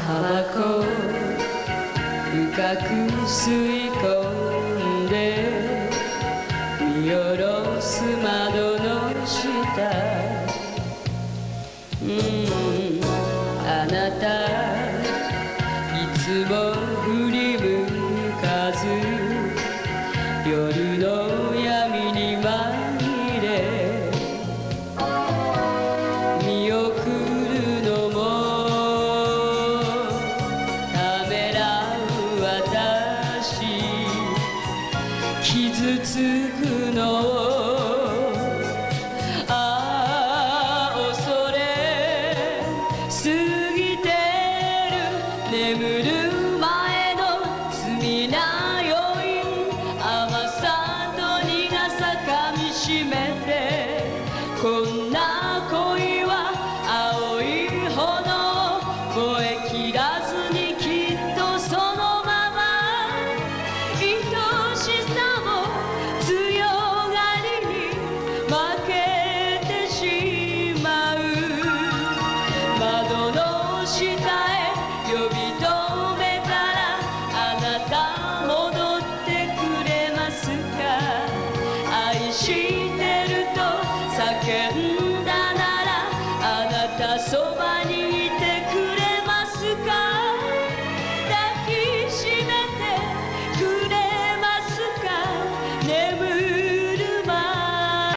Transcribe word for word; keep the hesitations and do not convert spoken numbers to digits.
タバコ深く吸い込んで見下ろす窓の下、うんあなたいつも振り向かず夜の闇に紛れ見送るのもためらう私、傷つくのをああ恐れ過ぎてる、眠る前の罪な余韻、甘さと苦さ噛みしめて、こんな恋は青い炎燃え